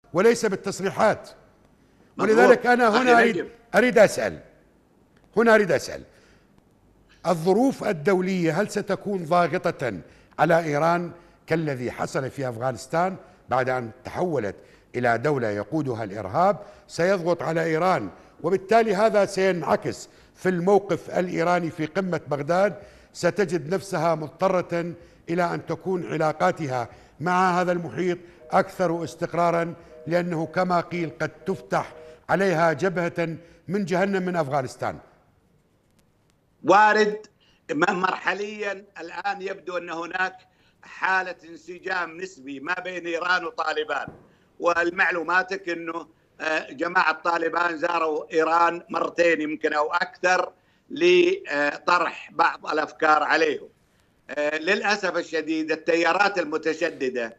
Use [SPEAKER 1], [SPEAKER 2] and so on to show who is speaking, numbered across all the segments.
[SPEAKER 1] وليس بالتصريحات. ولذلك أنا هنا أريد أسأل الظروف الدولية هل ستكون ضاغطة على إيران كالذي حصل في أفغانستان بعد أن تحولت إلى دولة يقودها الإرهاب؟ سيضغط على إيران، وبالتالي هذا سينعكس في الموقف الإيراني في قمة بغداد. ستجد نفسها مضطرة إلى أن تكون علاقاتها مع هذا المحيط أكثر استقرارا، لأنه كما قيل قد تفتح عليها جبهة من جهنم من أفغانستان.
[SPEAKER 2] وارد. مرحليا الآن يبدو أن هناك حالة انسجام نسبي ما بين إيران وطالبان، والمعلوماتك أنه جماعة طالبان زاروا إيران مرتين يمكن أو أكثر لطرح بعض الأفكار عليهم. للأسف الشديد التيارات المتشددة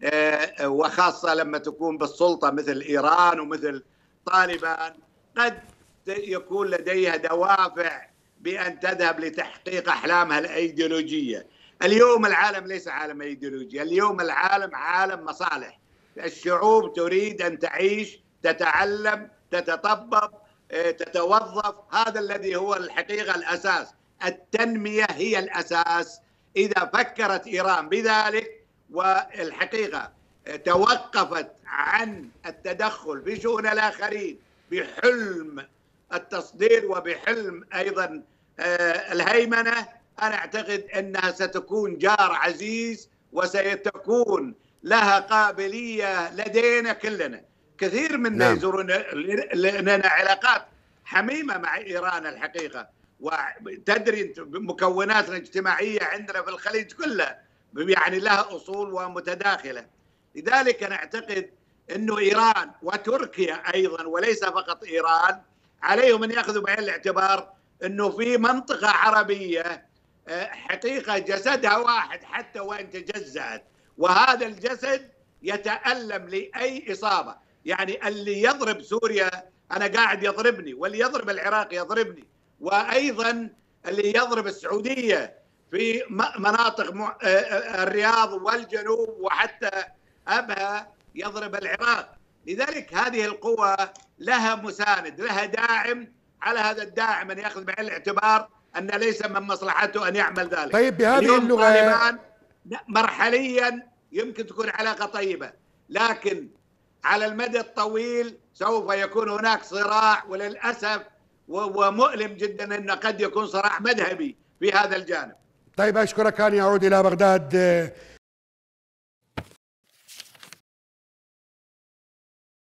[SPEAKER 2] وخاصة لما تكون بالسلطة مثل إيران ومثل طالبان قد يكون لديها دوافع بأن تذهب لتحقيق أحلامها الأيديولوجية. اليوم العالم ليس عالم أيديولوجيا، اليوم العالم عالم مصالح. الشعوب تريد أن تعيش، تتعلم، تتطبق، تتوظف. هذا الذي هو الحقيقة الأساس. التنمية هي الأساس. إذا فكرت إيران بذلك والحقيقة توقفت عن التدخل في شؤون الآخرين بحلم التصدير وبحلم أيضا الهيمنة، أنا أعتقد أنها ستكون جار عزيز وستكون لها قابلية لدينا كلنا. كثير منا يزورون لنا علاقات حميمة مع إيران الحقيقة، وتدري مكوناتنا الاجتماعية عندنا في الخليج كلها يعني لها أصول ومتداخلة. لذلك أنا أعتقد أنه إيران وتركيا أيضا وليس فقط إيران عليهم أن يأخذوا بعين الاعتبار أنه في منطقة عربية حقيقة جسدها واحد حتى وإن تجزأت، وهذا الجسد يتألم لأي إصابة. يعني اللي يضرب سوريا أنا قاعد يضربني، واللي يضرب العراق يضربني، وأيضا اللي يضرب السعودية في مناطق الرياض والجنوب وحتى أبها يضرب العراق. لذلك هذه القوى لها مساند، لها داعم. على هذا الداعم أن يأخذ بعين الاعتبار أن ليس من مصلحته أن يعمل ذلك.
[SPEAKER 1] طيب بهذه اللغة
[SPEAKER 2] مرحليا يمكن تكون علاقة طيبة، لكن على المدى الطويل سوف يكون هناك صراع، وللأسف ومؤلم جدا أنه قد يكون صراع مذهبي في هذا الجانب.
[SPEAKER 1] طيب أشكرك. أن يعود إلى بغداد